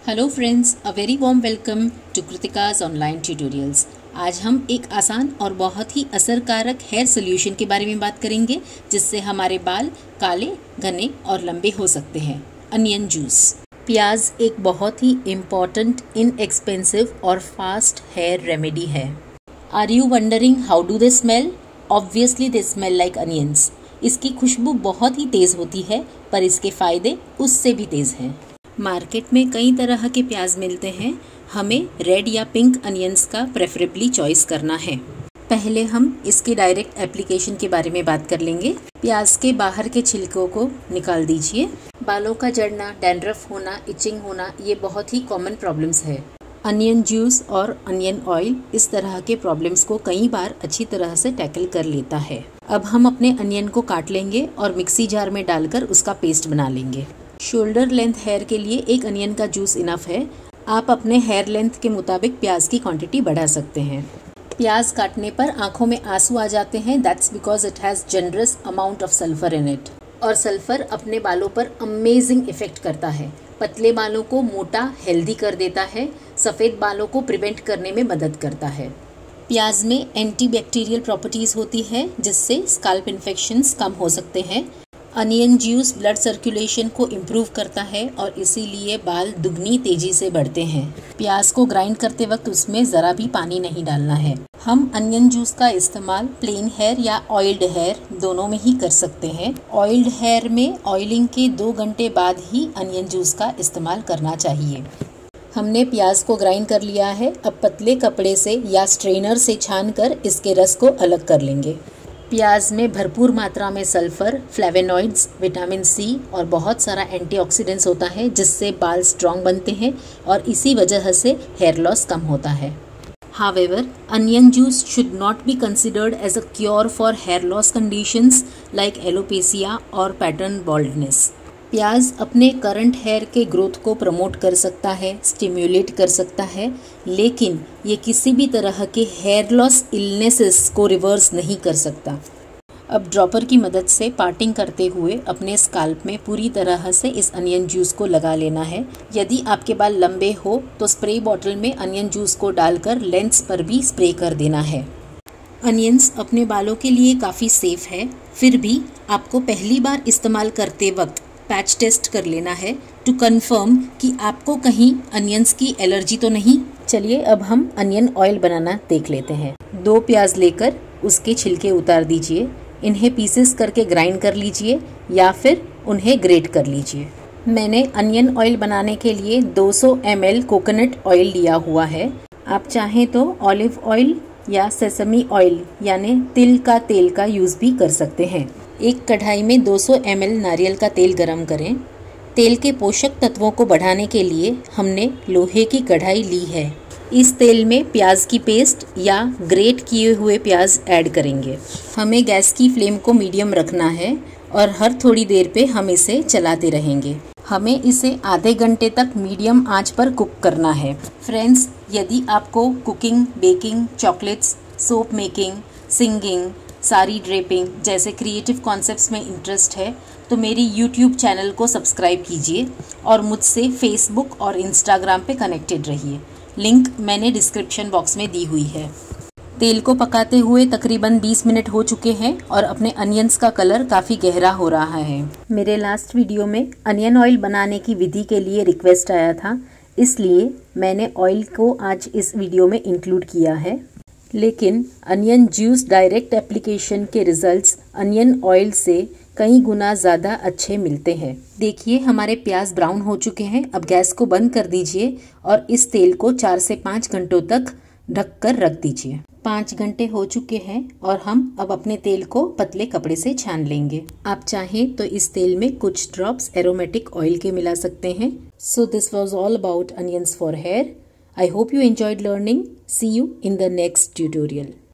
Hello friends, a very warm welcome to Kritika's online tutorials. आज हम एक आसान और बहुत ही असरकारक हेयर सोल्यूशन के बारे में बात करेंगे जिससे हमारे बाल काले, घने और लंबे हो सकते हैं। Onion juice. प्याज एक बहुत ही इम्पॉर्टेंट, इनएक्सपेंसिव और फास्ट हेयर रेमेडी है। Are you wondering how do they smell? Obviously they smell like onions. इसकी खुशबू बहुत ही तेज़ होती है, पर इसके फ़ायदे उससे भी तेज़ हैं। मार्केट में कई तरह के प्याज मिलते हैं। हमें रेड या पिंक अनियंस का प्रेफरेबली चॉइस करना है। पहले हम इसके डायरेक्ट एप्लीकेशन के बारे में बात कर लेंगे। प्याज के बाहर के छिलकों को निकाल दीजिए। बालों का झड़ना, डैंड्रफ होना, इचिंग होना, ये बहुत ही कॉमन प्रॉब्लम्स है। अनियन जूस और अनियन ऑयल इस तरह के प्रॉब्लम्स को कई बार अच्छी तरह से टैकल कर लेता है। अब हम अपने अनियन को काट लेंगे और मिक्सी जार में डालकर उसका पेस्ट बना लेंगे। शोल्डर लेंथ हेयर के लिए एक अनियन का जूस इनफ है। आप अपने हेयर लेंथ के मुताबिक प्याज की क्वांटिटी बढ़ा सकते हैं। प्याज काटने पर आंखों में आंसू आ जाते हैं। That's because it has generous amount of sulphur in it. और सल्फर अपने बालों पर अमेजिंग इफेक्ट करता है। पतले बालों को मोटा, हेल्दी कर देता है। सफ़ेद बालों को प्रिवेंट करने में मदद करता है। प्याज में एंटीबैक्टीरियल प्रॉपर्टीज़ होती है जिससे स्काल्प इन्फेक्शंस कम हो सकते हैं। अनियन जूस ब्लड सर्कुलेशन को इम्प्रूव करता है और इसीलिए बाल दुगनी तेजी से बढ़ते हैं। प्याज को ग्राइंड करते वक्त उसमें ज़रा भी पानी नहीं डालना है। हम अनियन जूस का इस्तेमाल प्लेन हेयर या ऑयल्ड हेयर दोनों में ही कर सकते हैं। ऑयल्ड हेयर में ऑयलिंग के 2 घंटे बाद ही अनियन जूस का इस्तेमाल करना चाहिए। हमने प्याज को ग्राइंड कर लिया है। अब पतले कपड़े से या स्ट्रेनर से छानकर इसके रस को अलग कर लेंगे। प्याज में भरपूर मात्रा में सल्फर, फ्लेवेनॉइड्स, विटामिन सी और बहुत सारा एंटीऑक्सीडेंट्स होता है जिससे बाल स्ट्रॉन्ग बनते हैं और इसी वजह से हेयर लॉस कम होता है। However, onion juice should not be considered as a cure for hair loss conditions like alopecia or pattern baldness. प्याज अपने करंट हेयर के ग्रोथ को प्रमोट कर सकता है, स्टिम्युलेट कर सकता है, लेकिन ये किसी भी तरह के हेयर लॉस इलनेसेस को रिवर्स नहीं कर सकता। अब ड्रॉपर की मदद से पार्टिंग करते हुए अपने स्काल्प में पूरी तरह से इस अनियन जूस को लगा लेना है। यदि आपके बाल लंबे हो तो स्प्रे बॉटल में अनियन जूस को डालकर लेंस पर भी स्प्रे कर देना है। अनियंस अपने बालों के लिए काफ़ी सेफ है, फिर भी आपको पहली बार इस्तेमाल करते वक्त पैच टेस्ट कर लेना है टू कंफर्म कि आपको कहीं अनियंस की एलर्जी तो नहीं। चलिए अब हम अनियन ऑयल बनाना देख लेते हैं। 2 प्याज लेकर उसके छिलके उतार दीजिए। इन्हें पीसेस करके ग्राइंड कर लीजिए या फिर उन्हें ग्रेट कर लीजिए। मैंने अनियन ऑयल बनाने के लिए 200 ml कोकोनट ऑयल लिया हुआ है। आप चाहें तो ऑलिव ऑयल या सेसमी ऑयल यानी तिल का तेल का यूज़ भी कर सकते हैं। एक कढ़ाई में 200 ml नारियल का तेल गरम करें। तेल के पोषक तत्वों को बढ़ाने के लिए हमने लोहे की कढ़ाई ली है। इस तेल में प्याज की पेस्ट या ग्रेट किए हुए प्याज ऐड करेंगे। हमें गैस की फ्लेम को मीडियम रखना है और हर थोड़ी देर पे हम इसे चलाते रहेंगे। हमें इसे आधे घंटे तक मीडियम आंच पर कुक करना है। फ्रेंड्स, यदि आपको cooking, baking, chocolates, soap making, singing, sari draping जैसे क्रिएटिव कॉन्सेप्ट्स में इंटरेस्ट है तो मेरी यूट्यूब चैनल को सब्सक्राइब कीजिए और मुझसे फेसबुक और इंस्टाग्राम पे कनेक्टेड रहिए। लिंक मैंने डिस्क्रिप्शन बॉक्स में दी हुई है। तेल को पकाते हुए तकरीबन 20 मिनट हो चुके हैं और अपने अनियंस का कलर काफ़ी गहरा हो रहा है। मेरे लास्ट वीडियो में अनियन ऑयल बनाने की विधि के लिए रिक्वेस्ट आया था, इसलिए मैंने ऑयल को आज इस वीडियो में इंक्लूड किया है। लेकिन अनियन जूस डायरेक्ट एप्लीकेशन के रिजल्ट्स अनियन ऑयल से कई गुना ज़्यादा अच्छे मिलते हैं। देखिए हमारे प्याज ब्राउन हो चुके हैं। अब गैस को बंद कर दीजिए और इस तेल को 4 से 5 घंटों तक ढककर रख दीजिए। 5 घंटे हो चुके हैं और हम अब अपने तेल को पतले कपड़े से छान लेंगे। आप चाहें तो इस तेल में कुछ ड्रॉप्स एरोमेटिक ऑयल के मिला सकते हैं। So this was all about onions for hair. I hope you enjoyed learning. See you in the next tutorial.